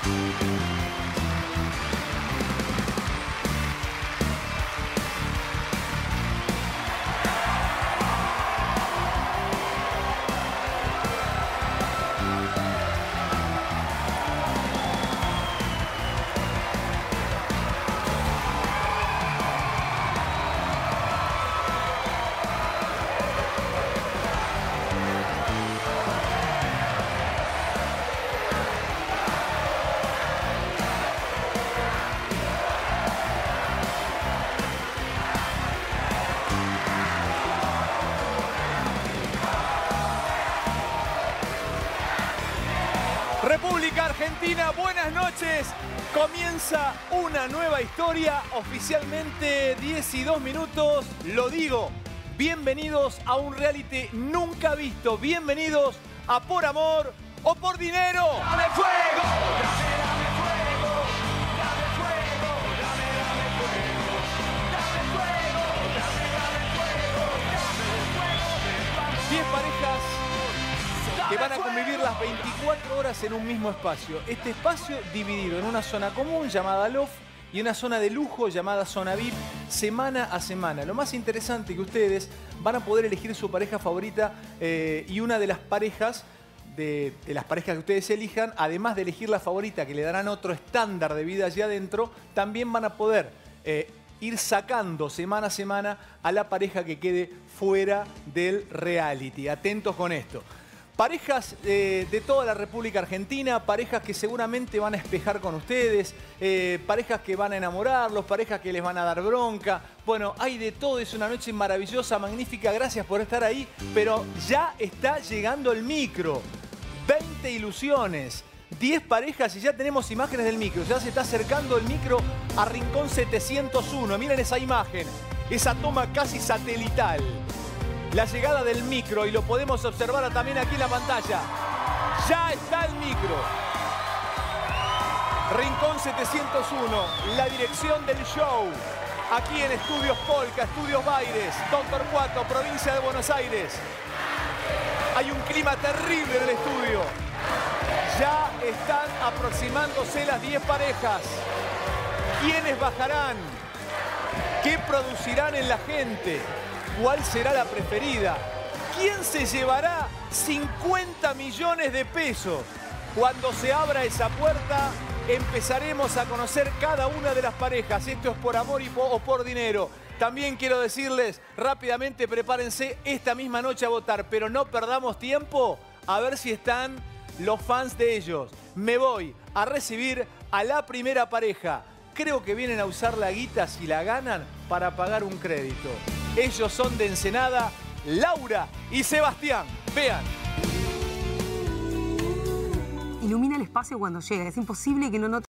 República Argentina, buenas noches. Comienza una nueva historia, oficialmente 10 y 2 minutos. Lo digo, bienvenidos a un reality nunca visto. Bienvenidos a Por Amor o Por Dinero. ¡Dame fuego! ¡Dame fuego! ¡Dame fuego! ¡Dame fuego! ¡Dame fuego! ¡Dame fuego! 10 parejas que van a convivir las 24 horas en un mismo espacio. Este espacio dividido en una zona común llamada Loft y una zona de lujo llamada Zona VIP, semana a semana. Lo más interesante que ustedes van a poder elegir su pareja favorita y una de las parejas de las parejas que ustedes elijan, además de elegir la favorita que le darán otro estándar de vida allá adentro, también van a poder ir sacando semana a semana a la pareja que quede fuera del reality. Atentos con esto. Parejas de toda la República Argentina, parejas que seguramente van a espejar con ustedes, parejas que van a enamorarlos, parejas que les van a dar bronca. Bueno, hay de todo, es una noche maravillosa, magnífica, gracias por estar ahí, pero ya está llegando el micro. 20 ilusiones, 10 parejas y ya tenemos imágenes del micro. Ya se está acercando el micro a Rincón 701. Miren esa imagen, esa toma casi satelital. La llegada del micro y lo podemos observar también aquí en la pantalla. Ya está el micro. Rincón 701, la dirección del show. Aquí en Estudios Polka, Estudios Baires, Don Torcuato, provincia de Buenos Aires. Hay un clima terrible en el estudio. Ya están aproximándose las 10 parejas. ¿Quiénes bajarán? ¿Qué producirán en la gente? ¿Cuál será la preferida? ¿Quién se llevará 50 millones de pesos? Cuando se abra esa puerta, empezaremos a conocer cada una de las parejas. Esto es Por Amor o Por Dinero. También quiero decirles rápidamente, prepárense esta misma noche a votar, pero no perdamos tiempo a ver si están los fans de ellos. Me voy a recibir a la primera pareja. Creo que vienen a usar la guita, si la ganan, para pagar un crédito. Ellos son de Ensenada, Laura y Sebastián. Vean. Ilumina el espacio cuando llega. Es imposible que no note.